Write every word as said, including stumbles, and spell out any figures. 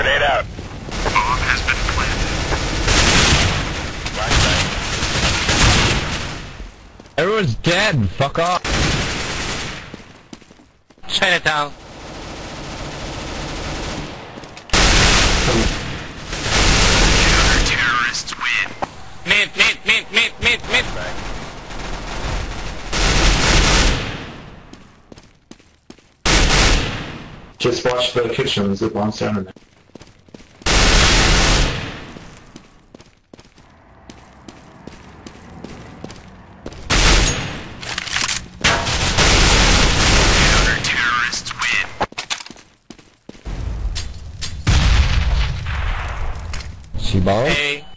Grenade out. Bomb has been planted. Everyone's dead. Fuck off. Chinatown. Terrorists win. Mid, mid, mid, mid, mid, mid. Just watch the kitchen, zip on center. Terrorists win. She ball? Hey.